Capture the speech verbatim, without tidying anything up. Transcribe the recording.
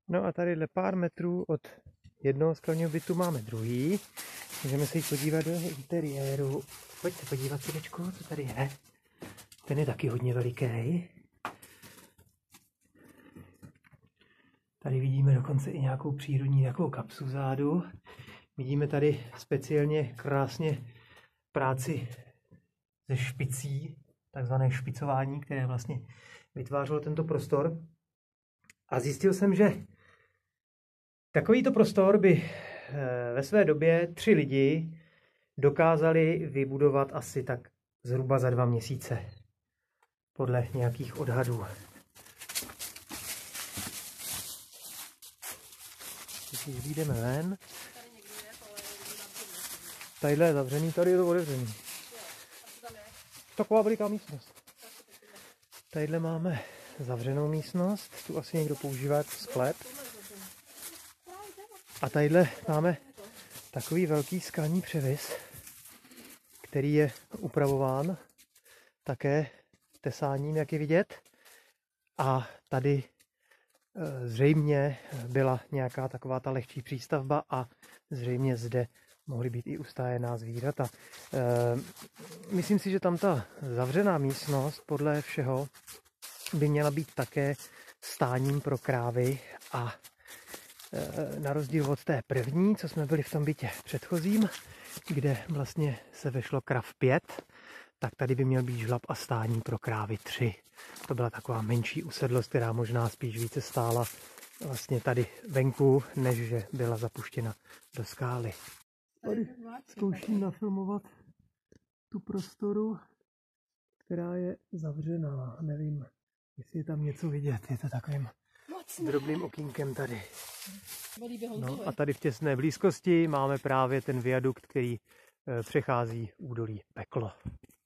No a tadyhle pár metrů od jednoho skalního bytu máme druhý. Můžeme se jít podívat do jeho interiéru. Pojď se podívat, synečku, co tady je. Ten je taky hodně veliký. Tady vidíme dokonce i nějakou přírodní takovou kapsu vzadu. Vidíme tady speciálně krásně práci ze špicí, takzvané špicování, které vlastně vytvářelo tento prostor. A zjistil jsem, že takovýto prostor by ve své době tři lidi dokázali vybudovat asi tak zhruba za dva měsíce. Podle nějakých odhadů. Když vyjdeme ven, tadyhle je zavřený, tady je to otevřený. Taková veliká místnost. Tadyhle máme zavřenou místnost, tu asi někdo používá jako sklep. A tadyhle máme takový velký skalní převis, který je upravován také tesáním, jak je vidět. A tady zřejmě byla nějaká taková ta lehčí přístavba a zřejmě zde mohly být i ustájená zvířata. Myslím si, že tam ta zavřená místnost podle všeho by měla být také stáním pro krávy a na rozdíl od té první, co jsme byli v tom bytě předchozím, kde vlastně se vešlo krav pět, tak tady by měl být žlab a stání pro krávy tři. To byla taková menší usedlost, která možná spíš více stála vlastně tady venku, než že byla zapuštěna do skály. Tady zkouším nafilmovat tu prostoru, která je zavřená. Nevím, jestli je tam něco vidět. Je to takovým drobným okýnkem tady. No a tady v těsné blízkosti máme právě ten viadukt, který přechází údolí Peklo.